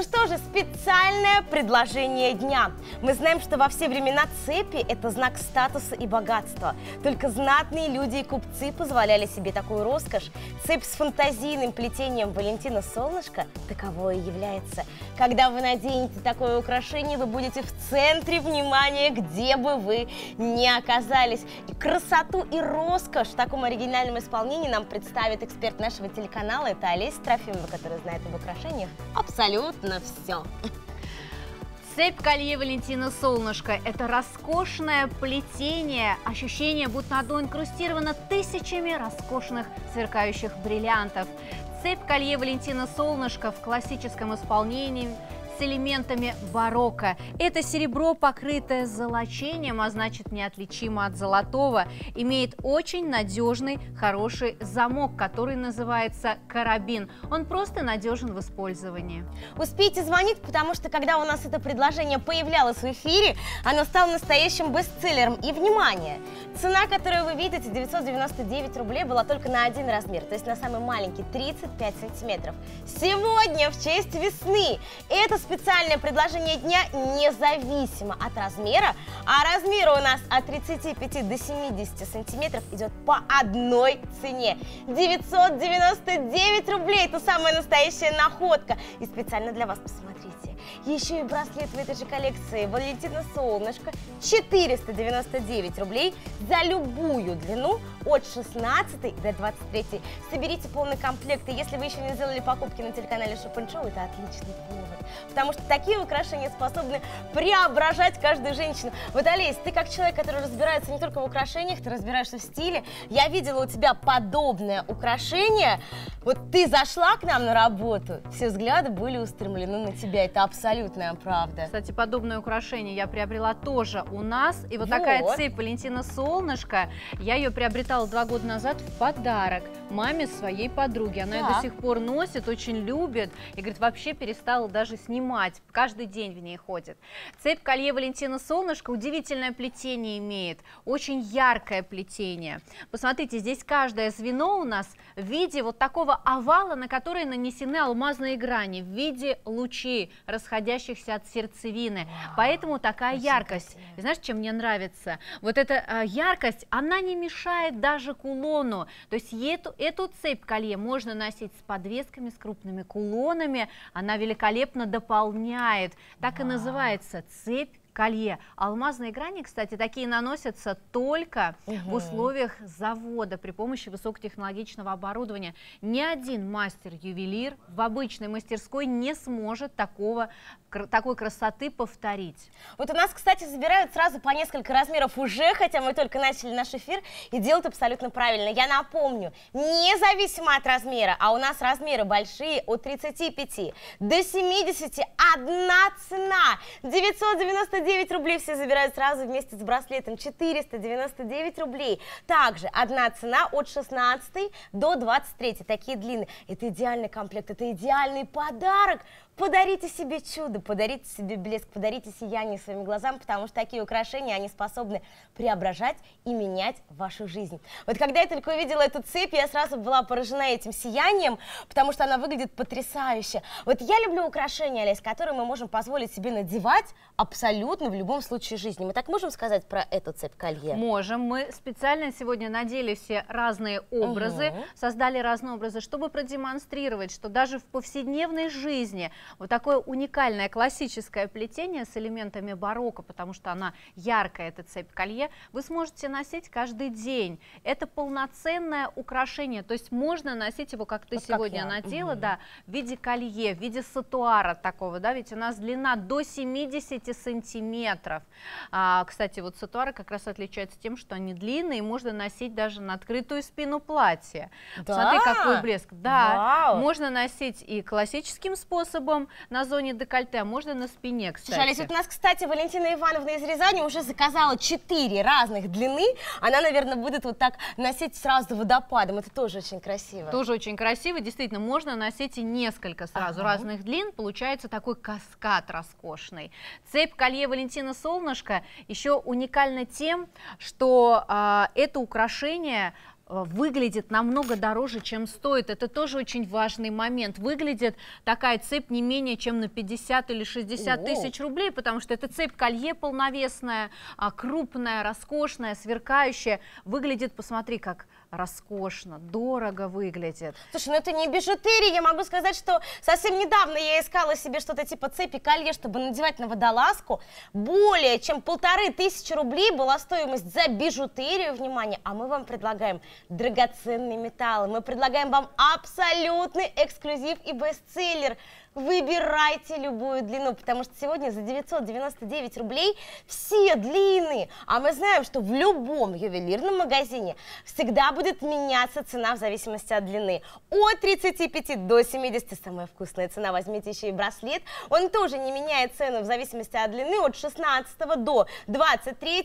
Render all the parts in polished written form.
Ну что же, специальное предложение дня. Мы знаем, что во все времена цепи – это знак статуса и богатства. Только знатные люди и купцы позволяли себе такую роскошь. Цепь с фантазийным плетением Валентина Солнышко таковой и является. Когда вы наденете такое украшение, вы будете в центре внимания, где бы вы ни оказались. И красоту и роскошь в таком оригинальном исполнении нам представит эксперт нашего телеканала. Это Олеся Трофимова, которая знает об украшениях абсолютно все. Цепь-колье Валентина Солнышко – это роскошное плетение, ощущение, будто оно инкрустировано тысячами роскошных сверкающих бриллиантов. Цепь-колье Валентина Солнышко в классическом исполнении с элементами барокко. Это серебро, покрытое золочением, а значит неотличимо от золотого. Имеет очень надежный, хороший замок, который называется карабин. Он просто надежен в использовании. Успейте звонить, потому что когда у нас это предложение появлялось в эфире, оно стало настоящим бестселлером. И, внимание, цена, которую вы видите, 999 рублей, была только на один размер, то есть на самый маленький, 35 сантиметров. Сегодня, в честь весны, это специальное предложение дня независимо от размера, а размеры у нас от 35 до 70 сантиметров идет по одной цене. 999 рублей, это самая настоящая находка. И специально для вас, посмотрите, еще и браслет в этой же коллекции Валентина Солнышко, 499 рублей за любую длину от 16 до 23. Соберите полный комплект, и если вы еще не сделали покупки на телеканале Shop & Show, это отличный повод, потому что такие украшения способны преображать каждую женщину. Вот, Олесь, ты как человек, который разбирается не только в украшениях, ты разбираешься в стиле. Я видела у тебя подобное украшение. Вот ты зашла к нам на работу, все взгляды были устремлены на тебя. Это абсолютная правда. Кстати, подобное украшение я приобрела тоже у нас. И вот такая цепь Валентина Солнышко, я ее приобретала 2 года назад в подарок маме своей подруги. Она ее до сих пор носит, очень любит. И говорит, вообще перестала даже снимать. Каждый день в ней ходит. Цепь-колье Валентина Солнышко удивительное плетение имеет. Очень яркое плетение. Посмотрите, здесь каждое звено у нас в виде вот такого овала, на который нанесены алмазные грани, в виде лучей, расходящихся от сердцевины. Поэтому такая яркость. И знаешь, чем мне нравится? Вот эта яркость, она не мешает даже кулону. То есть эту цепь-колье можно носить с подвесками, с крупными кулонами. Она великолепно дополняет. Так и называется цепь-колье. Алмазные грани, кстати, такие наносятся только в условиях завода при помощи высокотехнологичного оборудования. Ни один мастер-ювелир в обычной мастерской не сможет такой красоты повторить. Вот у нас, кстати, забирают сразу по несколько размеров уже, хотя мы только начали наш эфир, и делают абсолютно правильно. Я напомню, независимо от размера, а у нас размеры большие, от 35 до 70, одна цена. 999 рублей все забирают сразу вместе с браслетом, 499 рублей. Также одна цена от 16 до 23, такие длинные. Это идеальный комплект, это идеальный подарок. Подарите себе чудо, подарите себе блеск, подарите сияние своим глазам, потому что такие украшения, они способны преображать и менять вашу жизнь. Вот когда я только увидела эту цепь, я сразу была поражена этим сиянием, потому что она выглядит потрясающе. Вот я люблю украшения, Олесь, которые мы можем позволить себе надевать абсолютно в любом случае жизни. Мы так можем сказать про эту цепь-колье? Можем. Мы специально сегодня надели все разные образы, создали разные образы, чтобы продемонстрировать, что даже в повседневной жизни вот такое уникальное классическое плетение с элементами барокко, потому что она яркая, эта цепь-колье, вы сможете носить каждый день. Это полноценное украшение, то есть можно носить его, как ты вот сегодня надела, да, в виде колье, в виде сатуара такого, да, ведь у нас длина до 70 сантиметров. Кстати, вот сатуары как раз отличаются тем, что они длинные, и можно носить даже на открытую спину платья. Да? Смотри, какой блеск. Да, можно носить и классическим способом, на зоне декольте, а можно на спине, кстати. Слушай, Олесь, вот у нас, кстати, Валентина Ивановна из Рязани уже заказала 4 разных длины. Она, наверное, будет вот так носить сразу водопадом. Это тоже очень красиво. Тоже очень красиво. Действительно, можно носить и несколько сразу разных длин. Получается такой каскад роскошный. Цепь-колье Валентина Солнышко еще уникально тем, что это украшение выглядит намного дороже, чем стоит. Это тоже очень важный момент. Выглядит такая цепь не менее чем на 50 или 60 тысяч рублей, потому что это цепь-колье полновесная, крупная, роскошная, сверкающая. Выглядит, посмотри, как роскошно, дорого выглядит. Слушай, ну это не бижутерия. Я могу сказать, что совсем недавно я искала себе что-то типа цепи-колье, чтобы надевать на водолазку. Более чем 1500 рублей была стоимость за бижутерию, внимание. А мы вам предлагаем драгоценные металлы. Мы предлагаем вам абсолютный эксклюзив и бестселлер. Выбирайте любую длину, потому что сегодня за 999 рублей все длины. А мы знаем, что в любом ювелирном магазине всегда будет меняться цена в зависимости от длины. От 35 до 70 самая вкусная цена. Возьмите еще и браслет. Он тоже не меняет цену в зависимости от длины. От 16 до 23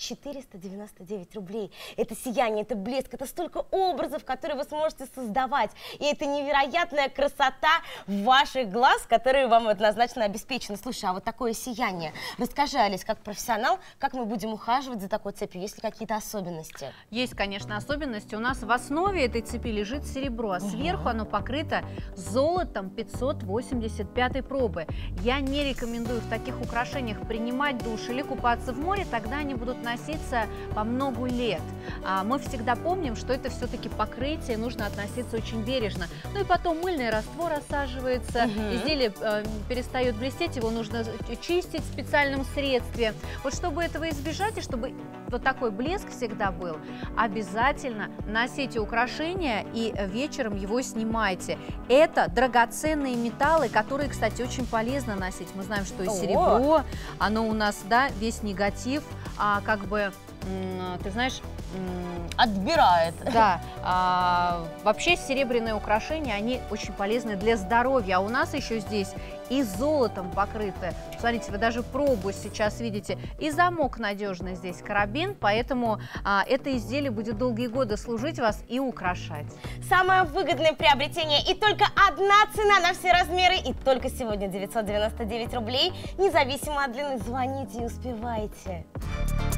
499 рублей. Это сияние, это блеск, это столько образов, которые вы сможете создавать. И это невероятная красота ваших глаз, которые вам однозначно обеспечены. Слушай, а вот такое сияние. Расскажи, Олесь, как профессионал, как мы будем ухаживать за такой цепью? Есть ли какие-то особенности? Есть, конечно, особенности. У нас в основе этой цепи лежит серебро, а сверху оно покрыто золотом 585 пробы. Я не рекомендую в таких украшениях принимать душ или купаться в море, тогда они будут носиться по много лет. Мы всегда помним, что это все-таки покрытие, нужно относиться очень бережно. Ну и потом мыльный раствор осаживается, изделие перестает блестеть, его нужно чистить в специальном средстве. Вот чтобы этого избежать и чтобы вот такой блеск всегда был, обязательно носите украшения и вечером его снимайте. Это драгоценные металлы, которые, кстати, очень полезно носить. Мы знаем, что и серебро, оно у нас, да, весь негатив, как бы, ты знаешь, отбирает. Да. Вообще серебряные украшения, они очень полезны для здоровья. А у нас еще здесь и золотом покрыты. Смотрите, вы даже пробу сейчас видите. И замок надежный здесь, карабин, поэтому это изделие будет долгие годы служить вас и украшать. Самое выгодное приобретение и только одна цена на все размеры. И только сегодня 999 рублей. Независимо от длины, звоните и успевайте.